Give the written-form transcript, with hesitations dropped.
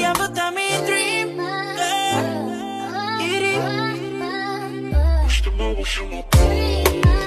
ever thought me a dream. Push the mobile, show my